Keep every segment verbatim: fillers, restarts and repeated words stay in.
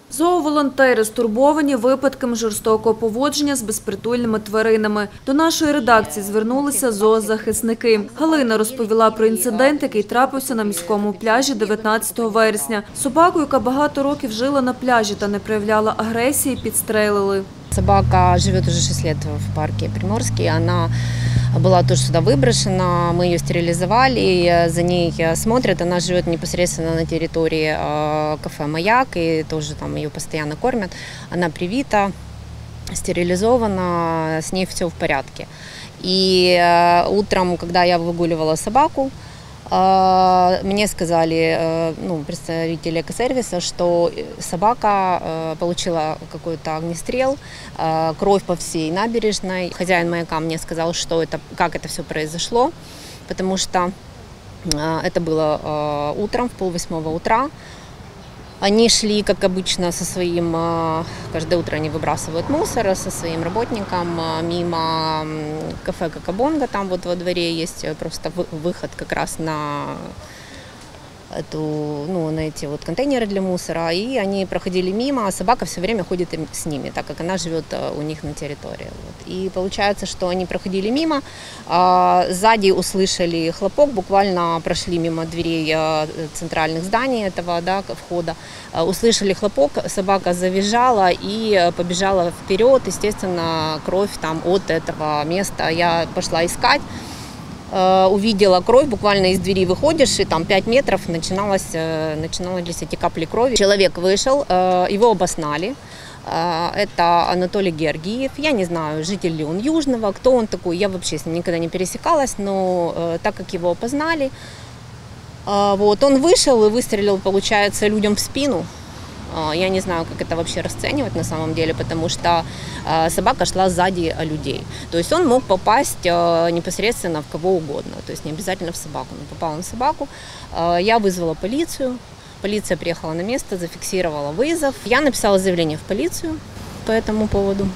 Зооволонтери стурбовані випадками жорстокого поводження з безпритульними тваринами. До нашої редакції звернулися зоозахисники. Галина розповіла про інцидент, який трапився на міському пляжі дев'ятнадцятого вересня. Собаку, яка багато років жила на пляжі та не проявляла агресії, підстрелили. Собака живет уже шесть лет в парке Приморский. Она была тоже сюда выброшена, мы ее стерилизовали, за ней смотрят. Она живет непосредственно на территории кафе «Маяк», и тоже там ее постоянно кормят. Она привита, стерилизована, с ней все в порядке. И утром, когда я выгуливала собаку, мне сказали, ну, представители экосервиса, что собака получила какой-то огнестрел, кровь по всей набережной. Хозяин «Маяка» мне сказал, что это, как это все произошло, потому что это было утром, в полвосьмого утра. Они шли, как обычно, со своим, каждое утро они выбрасывают мусор, со своим работником мимо кафе «Кокобонго». Там вот во дворе есть просто выход как раз на, эту, ну, на эти вот контейнеры для мусора. И они проходили мимо, а собака все время ходит с ними, так как она живет у них на территории. Вот. И получается, что они проходили мимо, сзади услышали хлопок, буквально прошли мимо дверей центральных зданий этого, да, входа, услышали хлопок, собака завизжала и побежала вперед, естественно, кровь там от этого места. Я пошла искать. Увидела кровь, буквально из двери выходишь, и там пять метров начиналось, начинались эти капли крови. Человек вышел, его обоснали. Это Анатолий Георгиев. Я не знаю, житель ли он Южного, кто он такой, я вообще с ним никогда не пересекалась, но так как его опознали, вот, он вышел и выстрелил, получается, людям в спину. Я не знаю, как это вообще расценивать на самом деле, потому что собака шла сзади людей. То есть он мог попасть непосредственно в кого угодно, то есть не обязательно в собаку. Он попал на собаку. Я вызвала полицию. Полиция приехала на место, зафиксировала вызов. Я написала заявление в полицию по этому поводу.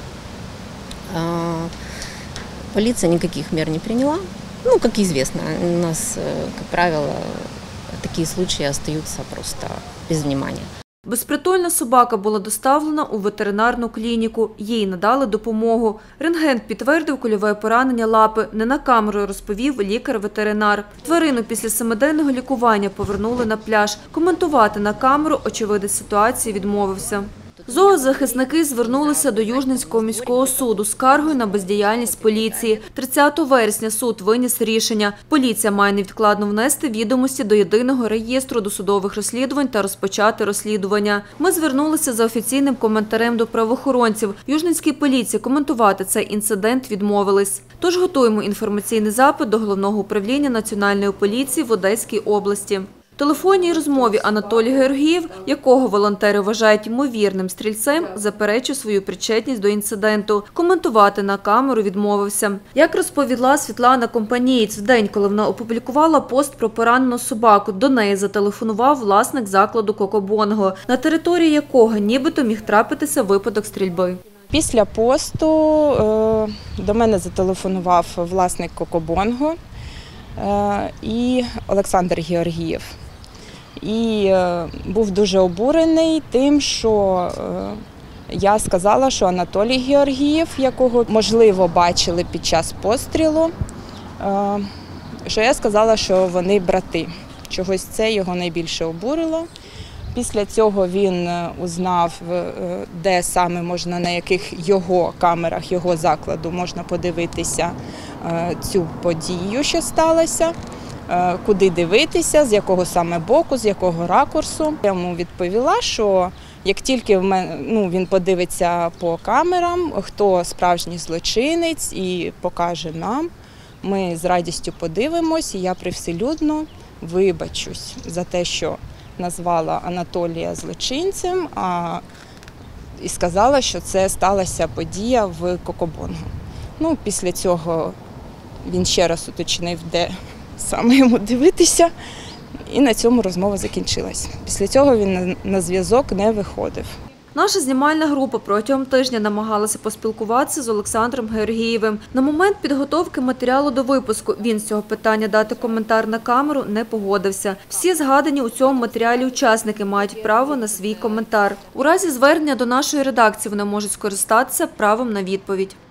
Полиция никаких мер не приняла. Ну, как известно, у нас, как правило, такие случаи остаются просто без внимания. Безпритульна собака була доставлена у ветеринарну клініку. Їй надали допомогу. Рентген підтвердив кульове поранення лапи. Не на камеру, розповів лікар-ветеринар. Тварину після семиденного лікування повернули на пляж. Коментувати на камеру очевидець ситуації відмовився. Зоозахисники звернулися до Южненського міського суду з скаргою на бездіяльність поліції. тридцятого вересня суд виніс рішення. Поліція має невідкладно внести відомості до єдиного реєстру досудових розслідувань та розпочати розслідування. Ми звернулися за офіційним коментарем до правоохоронців. Южненській поліції коментувати цей інцидент відмовились. Тож готуємо інформаційний запит до Головного управління Національної поліції в Одеській області. В телефонній розмові Анатолій Георгієв, якого волонтери вважають ймовірним стрільцем, заперечив свою причетність до інциденту. Коментувати на камеру відмовився. Як розповіла Світлана Компанієць, в день, коли вона опублікувала пост про поранену собаку, до неї зателефонував власник закладу «Кокобонго», на території якого нібито міг трапитися випадок стрільби. Після посту е, до мене зателефонував власник «Кокобонго» е, і Олександр Георгієв. І е, був дуже обурений тим, що е, я сказала, що Анатолій Георгієв, якого, можливо, бачили під час пострілу, е, що я сказала, що вони брати. Чогось це його найбільше обурило. Після цього він узнав, де саме можна, на яких його камерах, його закладу можна подивитися цю подію, що сталося, куди дивитися, з якого саме боку, з якого ракурсу. Я йому відповіла, що як тільки в мене, ну, він подивиться по камерам, хто справжній злочинець і покаже нам, ми з радістю подивимось, і я привселюдно вибачусь за те, що назвала Анатолія злочинцем, а і сказала, що це сталася подія в «Кокобонго». Ну, після цього він ще раз уточнив, де саме йому дивитися, і на цьому розмова закінчилась. Після цього він на зв'язок не виходив. Наша знімальна група протягом тижня намагалася поспілкуватися з Олександром Георгієвим. На момент підготовки матеріалу до випуску він з цього питання дати коментар на камеру не погодився. Всі згадані у цьому матеріалі учасники мають право на свій коментар. У разі звернення до нашої редакції вони можуть скористатися правом на відповідь.